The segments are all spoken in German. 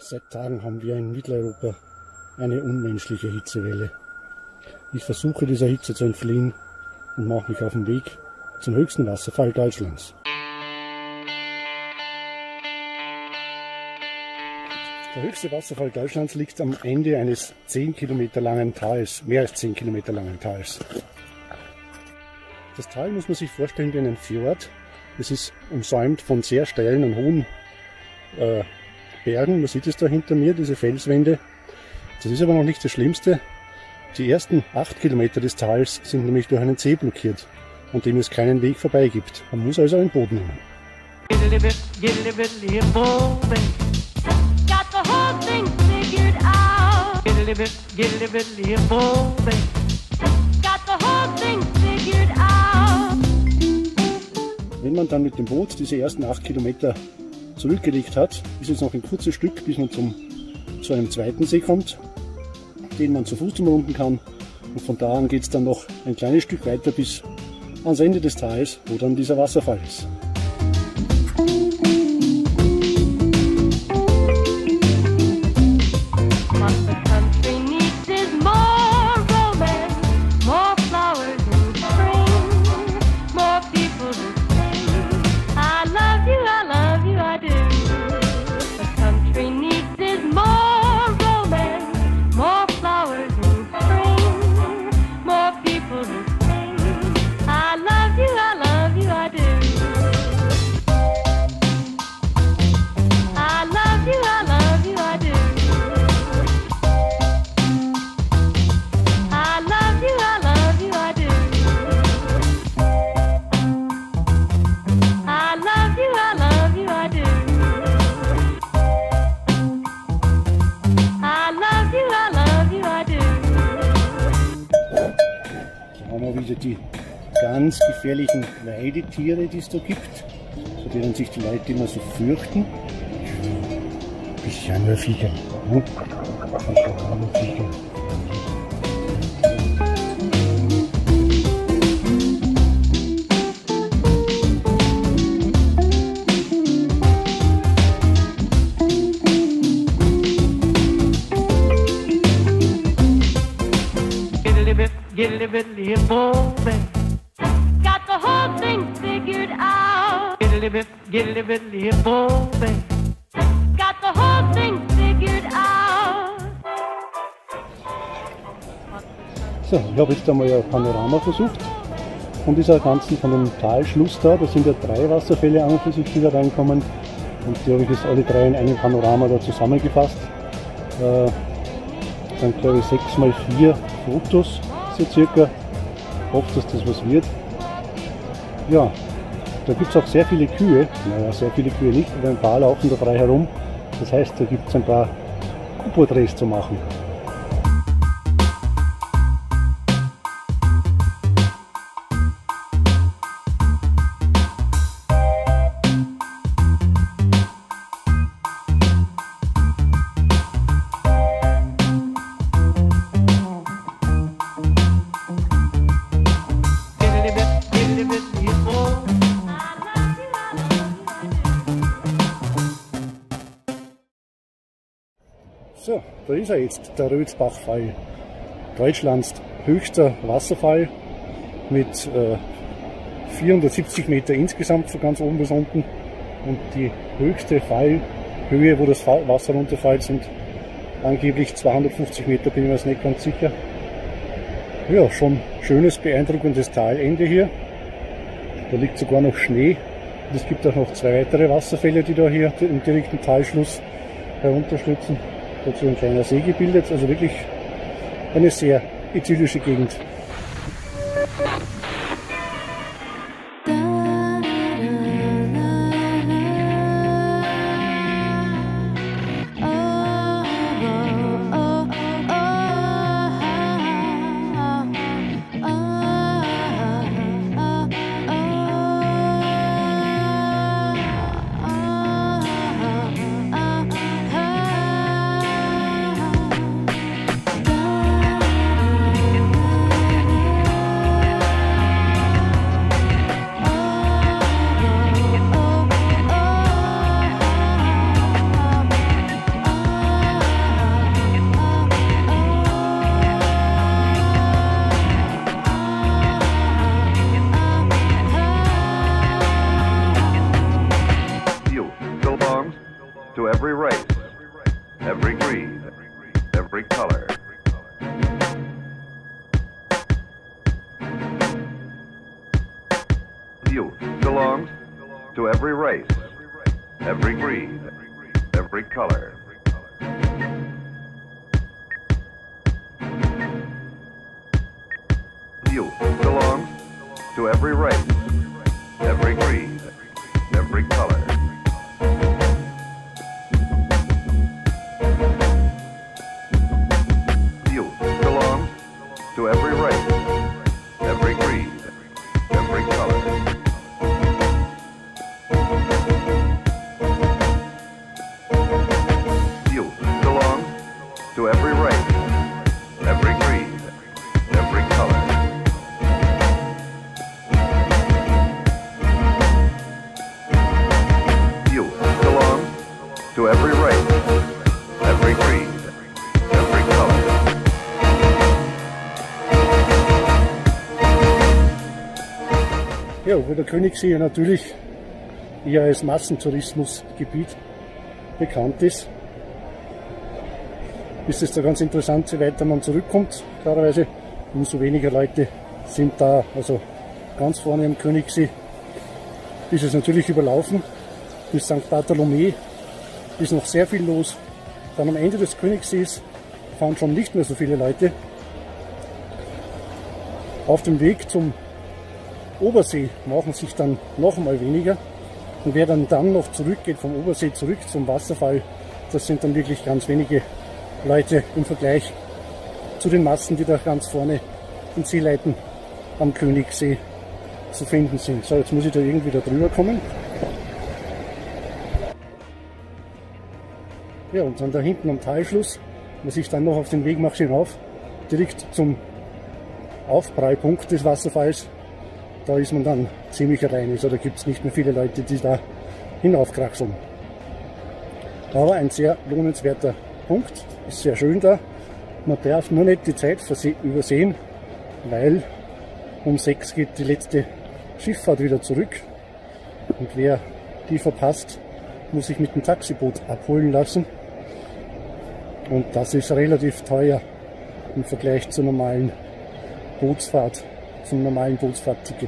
Seit Tagen haben wir in Mitteleuropa eine unmenschliche Hitzewelle. Ich versuche dieser Hitze zu entfliehen und mache mich auf den Weg zum höchsten Wasserfall Deutschlands. Der höchste Wasserfall Deutschlands liegt am Ende eines 10 Kilometer langen Tals, mehr als 10 Kilometer langen Tals. Das Tal muss man sich vorstellen wie einen Fjord. Es ist umsäumt von sehr steilen und hohen Bergen. Man sieht es da hinter mir, diese Felswände. Das ist aber noch nicht das Schlimmste. Die ersten 8 Kilometer des Tals sind nämlich durch einen See blockiert, an dem es keinen Weg vorbei gibt. Man muss also einen Boot nehmen. Wenn man dann mit dem Boot diese ersten 8 Kilometer zurückgelegt hat, ist es noch ein kurzes Stück, bis man zu einem zweiten See kommt, den man zu Fuß umrunden kann. Und von da an geht es dann noch ein kleines Stück weiter bis ans Ende des Tals, wo dann dieser Wasserfall ist. Wieder die ganz gefährlichen Weidetiere, die es da gibt, vor denen sich die Leute immer so fürchten. Bisschen nur Viecher. Giddly boy, got the whole thing figured out. Giddly boy, got the whole thing figured out. So, ich habe jetzt einmal ein Panorama versucht von dieser ganzen, von dem Talschluss da. Da sind ja 3 Wasserfälle an und für sich, die da reinkommen. Und die habe ich jetzt alle 3 in einem Panorama da zusammengefasst. Dann glaube ich 6 mal 4 Fotos. So circa. Ich hoffe, dass das was wird. Ja, da gibt es auch sehr viele Kühe. Naja, sehr viele Kühe nicht, aber ein paar laufen da frei herum. Das heißt, da gibt es ein paar Kuhporträts zu machen. So, da ist er jetzt, der Rötzbachfall. Deutschlands höchster Wasserfall mit 470 Meter insgesamt von ganz oben bis unten. Und die höchste Fallhöhe, wo das Wasser runterfällt, sind angeblich 250 Meter, bin ich mir jetzt nicht ganz sicher. Ja, schon schönes, beeindruckendes Talende hier. Da liegt sogar noch Schnee. Und es gibt auch noch 2 weitere Wasserfälle, die da hier im direkten Talschluss herunterstürzen. Dazu ein kleiner See gebildet, also wirklich eine sehr idyllische Gegend. to every race, every creed, every color. Youth belongs to every race, every creed, every color. Youth belongs to every race, every creed, every color. Youth belongs to every race, every creed, every color. Youth belongs to every race, every creed, every color. Youth belongs to every race, every creed, every color. Ja, wo der Königssee natürlich eher als Massentourismusgebiet bekannt ist, ist es da ganz interessant, je weiter man zurückkommt, klarerweise, umso weniger Leute sind da. Also ganz vorne am Königssee ist es natürlich überlaufen. Bis St. Bartholomä ist noch sehr viel los. Dann am Ende des Königssees fahren schon nicht mehr so viele Leute. Auf dem Weg zum Obersee machen sich dann noch einmal weniger. Und wer dann noch zurückgeht vom Obersee zurück zum Wasserfall, das sind dann wirklich ganz wenige Leute im Vergleich zu den Massen, die da ganz vorne in Seeleiten am Königssee zu finden sind. So, jetzt muss ich da irgendwie da drüber kommen. Ja, und dann da hinten am Talschluss, was ich dann noch auf den Weg mache hinauf, direkt zum Aufprallpunkt des Wasserfalls, da ist man dann ziemlich allein. Also da gibt es nicht mehr viele Leute, die da hinaufkraxeln. Aber ein sehr lohnenswerter Punkt, ist sehr schön da. Man darf nur nicht die Zeit übersehen, weil um 6 geht die letzte Schifffahrt wieder zurück. Und wer die verpasst, muss sich mit dem Taxiboot abholen lassen. Und das ist relativ teuer im Vergleich zur normalen Bootsfahrt, zum normalen Bootsfahrtticket.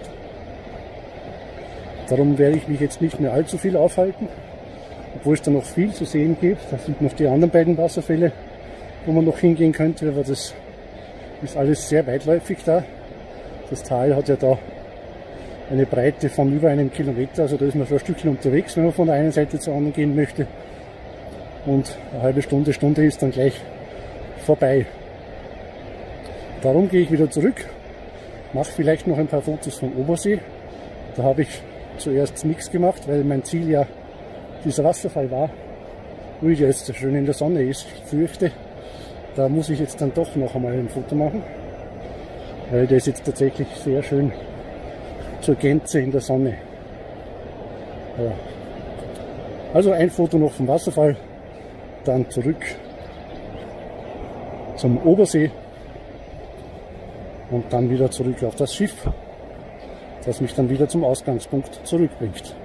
Darum werde ich mich jetzt nicht mehr allzu viel aufhalten, obwohl es da noch viel zu sehen gibt. Da sind noch die anderen beiden Wasserfälle, wo man noch hingehen könnte, aber das ist alles sehr weitläufig da. Das Tal hat ja da eine Breite von über 1 Kilometer, also da ist man schon ein Stückchen unterwegs, wenn man von der einen Seite zur anderen gehen möchte. Und eine halbe Stunde, Stunde ist dann gleich vorbei. Darum gehe ich wieder zurück, mache vielleicht noch ein paar Fotos vom Obersee. Da habe ich zuerst nichts gemacht, weil mein Ziel ja dieser Wasserfall war, wo ich jetzt so schön in der Sonne ist. Ich fürchte, da muss ich jetzt dann doch noch einmal ein Foto machen, weil der ist jetzt tatsächlich sehr schön zur Gänze in der Sonne. Ja. Also ein Foto noch vom Wasserfall, dann zurück zum Obersee und dann wieder zurück auf das Schiff, das mich dann wieder zum Ausgangspunkt zurückbringt.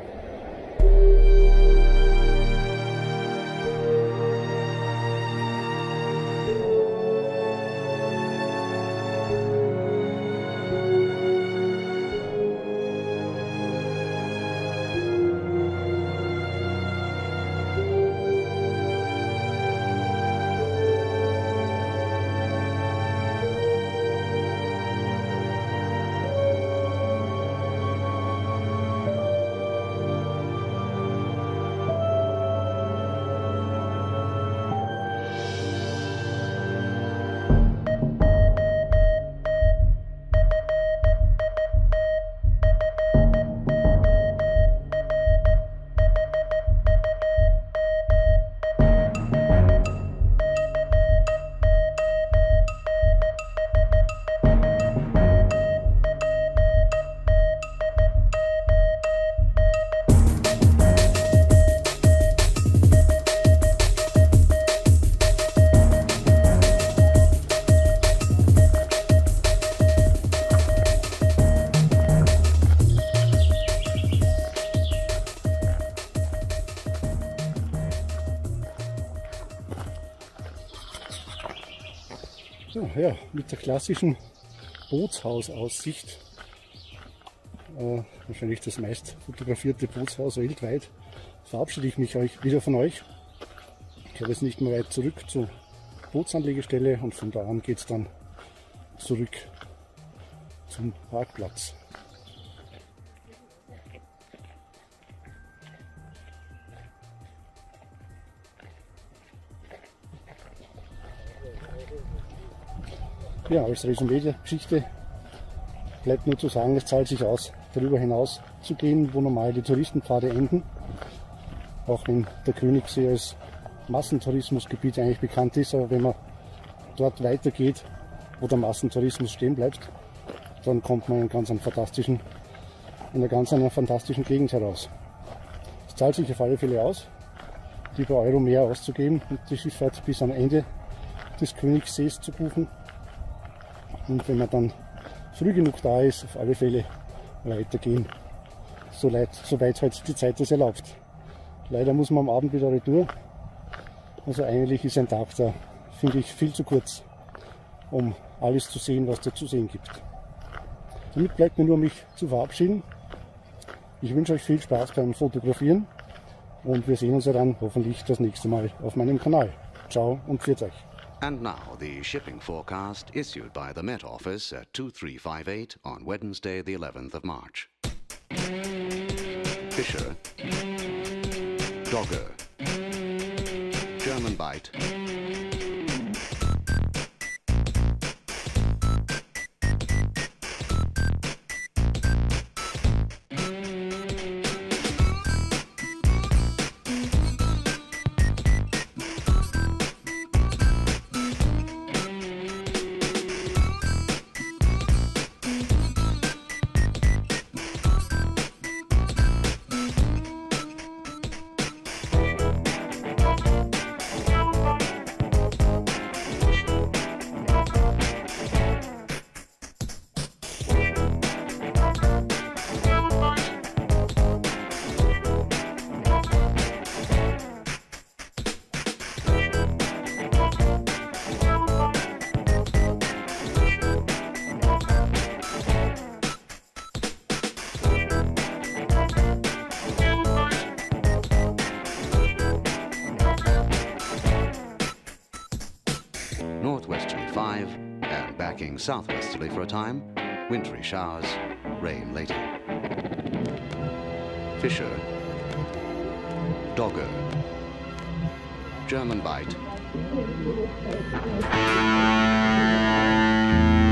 So, ja, mit der klassischen Bootshausaussicht, wahrscheinlich das meist fotografierte Bootshaus weltweit, verabschiede ich mich wieder von euch. Ich habe jetzt nicht mehr weit zurück zur Bootsanlegestelle und von da an geht es dann zurück zum Parkplatz. Ja, als Resümee der Geschichte bleibt nur zu sagen, es zahlt sich aus, darüber hinaus zu gehen, wo normal die Touristenpfade enden. Auch wenn der Königssee als Massentourismusgebiet eigentlich bekannt ist, aber wenn man dort weitergeht, wo der Massentourismus stehen bleibt, dann kommt man in einer ganz fantastischen Gegend heraus. Es zahlt sich auf alle Fälle aus, lieber Euro mehr auszugeben und die Schifffahrt bis am Ende des Königssees zu buchen. Und wenn man dann früh genug da ist, auf alle Fälle weitergehen, soweit halt die Zeit das erlaubt. Leider muss man am Abend wieder retour. Also eigentlich ist ein Tag da, finde ich, viel zu kurz, um alles zu sehen, was da zu sehen gibt. Damit bleibt mir nur, mich zu verabschieden. Ich wünsche euch viel Spaß beim Fotografieren und wir sehen uns ja dann hoffentlich das nächste Mal auf meinem Kanal. Ciao und pfiat euch. And now the shipping forecast issued by the Met Office at 2358 on Wednesday the 11th of March. Fisher, Dogger, German Bite, northwesterly 5 and backing southwesterly for a time, wintry showers, rain later. Fisher, Dogger, German Bite,